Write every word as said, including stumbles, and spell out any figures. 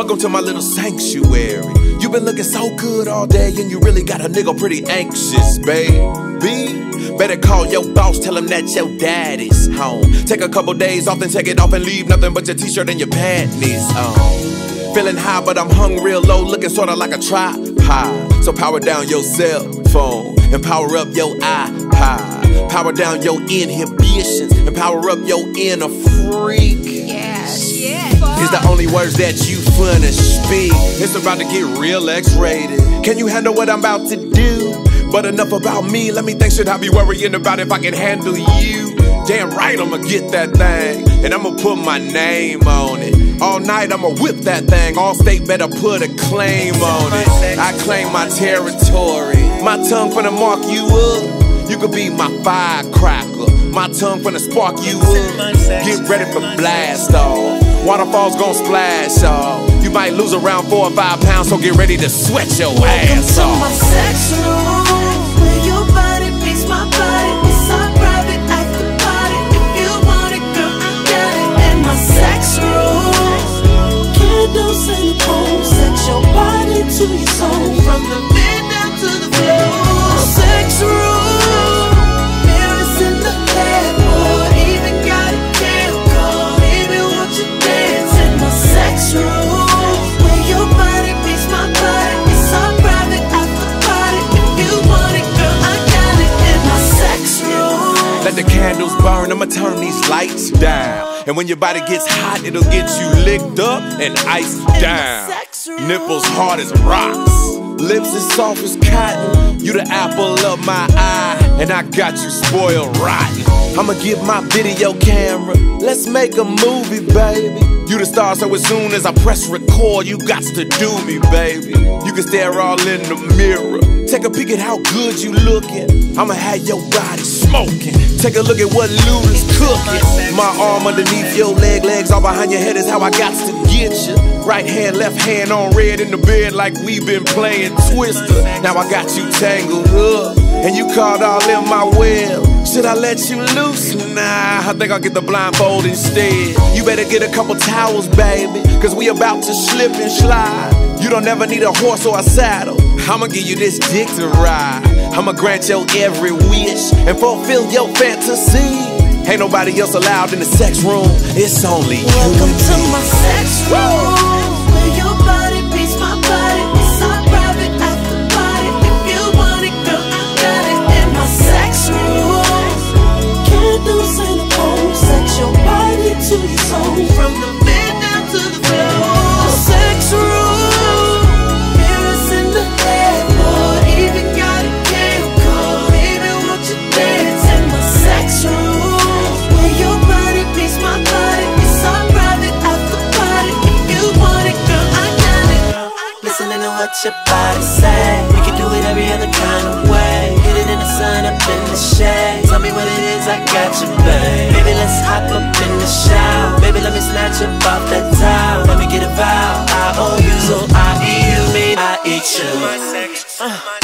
Welcome to my little sanctuary. You been looking so good all day, and you really got a nigga pretty anxious, baby. Better call your boss, tell him that your daddy's home. Take a couple days off, then take it off and leave nothing but your t-shirt and your panties on. Feeling high, but I'm hung real low, looking sorta like a tripod. So power down your cell phone and power up your iPod. Power down your inhibitions and power up your inner freak. Yeah, shit. Is the only words that you finna speak. It's about to get real X-rated. Can you handle what I'm about to do? But enough about me, let me think, should I be worrying about if I can handle you? Damn right, I'ma get that thing, and I'ma put my name on it. All night, I'ma whip that thing, all state better put a claim on it. I claim my territory, my tongue finna mark you up. You could be my firecracker, my tongue finna spark you up. Get ready for blast off, waterfalls gon' splash off. You might lose around four or five pounds, so get ready to sweat your ass off. Welcome to my sex room, where your body beats my body. It's our private after party. If you want it, girl, I got it. In my sex room, candles in the room, set your body to your soul, from the bed down to the floor. Sex room, mirrors in the headboard, even got a cam call, baby, won't you dance in my sex room? Let the candles burn, I'ma turn these lights down. And when your body gets hot, it'll get you licked up and iced down. Nipples hard as rocks, lips as soft as cotton. You the apple of my eye, and I got you spoiled rotten. I'ma get my video camera, let's make a movie, baby. You the star, so as soon as I press record, you got to do me, baby. You can stare all in the mirror, take a peek at how good you looking. I'ma have your body smoking. Take a look at what Ludacris cooking. My arm underneath your leg, legs all behind your head is how I got to get you. Right hand, left hand on red in the bed like we been playing Twister. Now I got you tangled up, and you caught all in my web. Should I let you loose? Nah, I think I'll get the blindfold instead. You better get a couple towels, baby, cause we about to slip and slide. You don't ever need a horse or a saddle, I'ma give you this dick to ride. I'ma grant your every wish and fulfill your fantasy. Ain't nobody else allowed in the sex room, it's only you. Welcome to my sex room, where your body beats my body. It's our private after party. If you want it, girl, I got it. In my sex room, candles in the room, set your body to your soul, from the bed down to the floor. Sex room, mirrors in the headboard, even got a cam call, baby, won't you dance in my sex room, where your body beats my body. It's our private after party. If you want it, girl, I got it. Listening to what your body say, we can do it every other kind of way. Hit it in the sun, up in the shade. Tell me what it is, I got you, babe. Baby, let's hop up in the shower. Baby, let me snatch up off that towel. Let me get a vow, I owe you, so I eat you, mean I eat you. Uh.